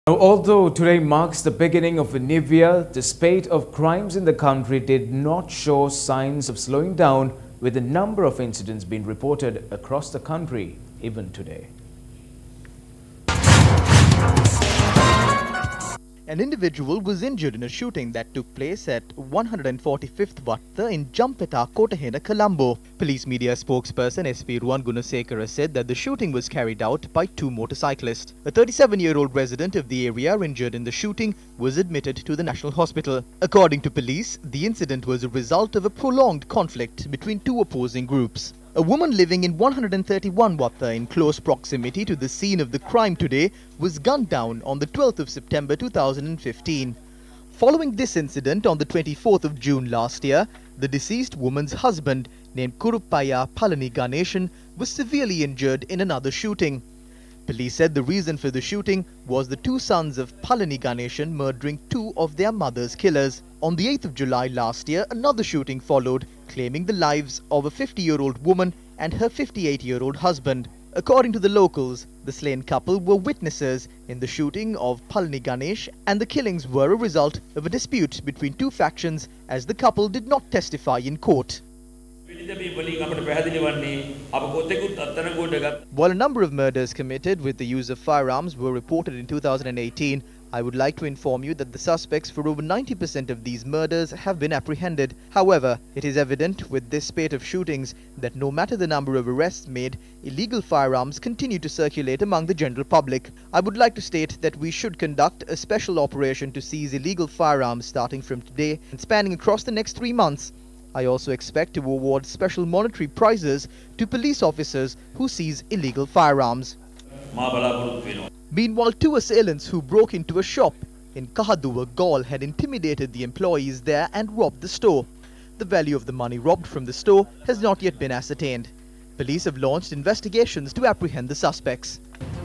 Now, although today marks the beginning of a new year, the spate of crimes in the country did not show signs of slowing down, with a number of incidents being reported across the country even today. An individual was injured in a shooting that took place at 145th Vatta in Jampeta, Kotahena, Colombo. Police media spokesperson SP Ruwan Gunasekara said that the shooting was carried out by two motorcyclists. A 37-year-old resident of the area injured in the shooting was admitted to the National Hospital. According to police, the incident was a result of a prolonged conflict between two opposing groups. A woman living in 131 Vatta in close proximity to the scene of the crime today was gunned down on the 12th of September 2015. Following this incident on the 24th of June last year, the deceased woman's husband, named Kuruppaya Palani Ganeshan, was severely injured in another shooting. Police said the reason for the shooting was the two sons of Palani Ganeshan murdering two of their mother's killers. On the 8th of July last year, another shooting followed, claiming the lives of a 50-year-old woman and her 58-year-old husband. According to the locals, the slain couple were witnesses in the shooting of Palani Ganesh, and the killings were a result of a dispute between two factions, as the couple did not testify in court. While a number of murders committed with the use of firearms were reported in 2018, I would like to inform you that the suspects for over 90% of these murders have been apprehended. However, it is evident with this spate of shootings that no matter the number of arrests made, illegal firearms continue to circulate among the general public. I would like to state that we should conduct a special operation to seize illegal firearms starting from today and spanning across the next 3 months. I also expect to award special monetary prizes to police officers who seize illegal firearms. Meanwhile, two assailants who broke into a shop in Kahaduwa, Galle had intimidated the employees there and robbed the store. The value of the money robbed from the store has not yet been ascertained. Police have launched investigations to apprehend the suspects.